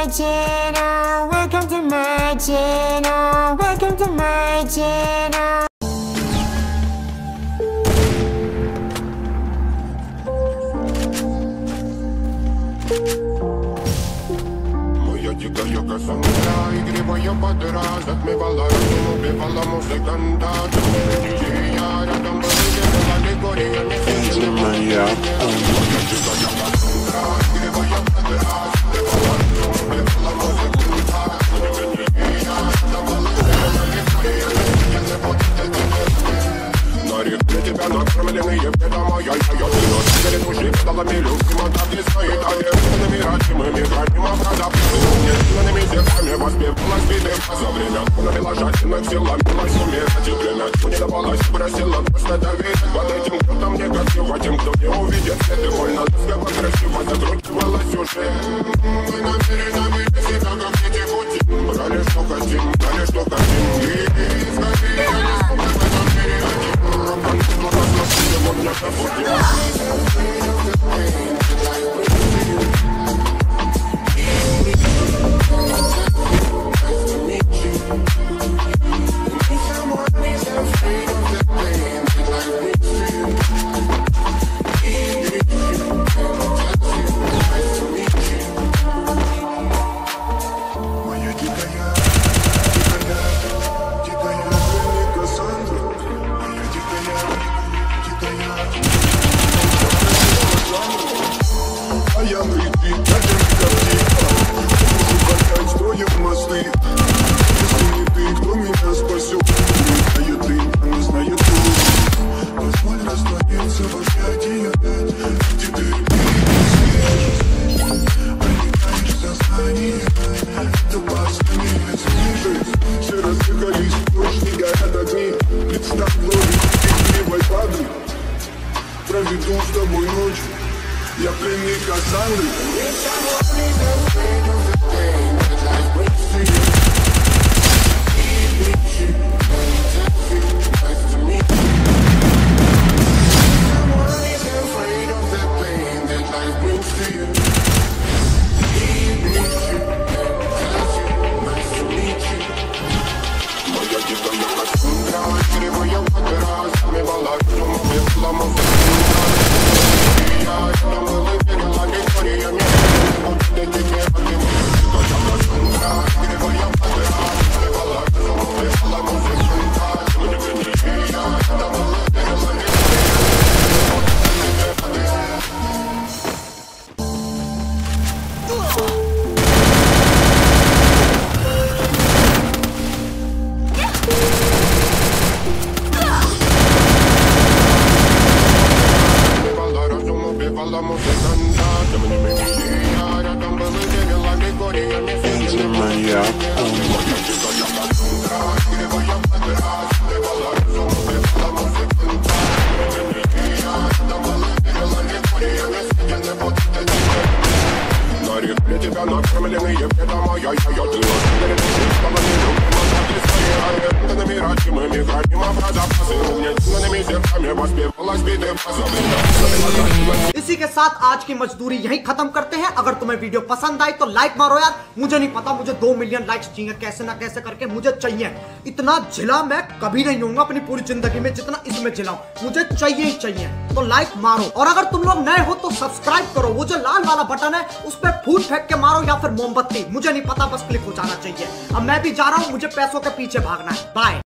channel. Welcome to my channel. Welcome to my channel. Моя дикая косанка, игривая подра, затмевала разум, убивала музыканта. Я рядом был, где далеко, я не сидел. Моя дикая косанка, игривая подра, затмевала разум, убивала музыканта. Я рядом был, где далеко, я не сидел. На реке тебя накормленные бедом, я ты души подала милю, так не стоит, а верными родимыми храним образа. Несильными зерками воспевалась беды. За время навела жадных сил, ломилась умирать. И время не давалась, просила просто давить. Под этим кто-то мне красиво, тем, кто не увидит свет. И больно ласково, красиво закручивалась уже. Мы намерены выйти себя, как дети пути. Брали, что хотим, брали, что хотим. И скорее, я не смог в этом мире один. Проведу с тобой ночь, я пленник Кассандры. इसी के साथ आज की मजदूरी यहीं खत्म करते हैं। अगर तुम्हें वीडियो पसंद आई तो लाइक मारो यार। मुझे नहीं पता, मुझे 2 मिलियन लाइक्स चाहिए, कैसे ना कैसे करके मुझे चाहिए। इतना झिला मैं कभी नहीं होऊंगा अपनी पूरी जिंदगी में जितना इसमें झिलाऊं, मुझे चाहिए ही चाहिए। तो लाइक मारो, और अगर तुम लोग नए हो तो सब्सक्राइब करो। वो जो लाल वाला बटन है उस पर फूट फेंक के मारो या फिर मोमबत्ती, मुझे नहीं पता, बस क्लिक हो जाना चाहिए। अब मैं भी जा रहा हूं, मुझे पैसों के पीछे भागना है। बाय।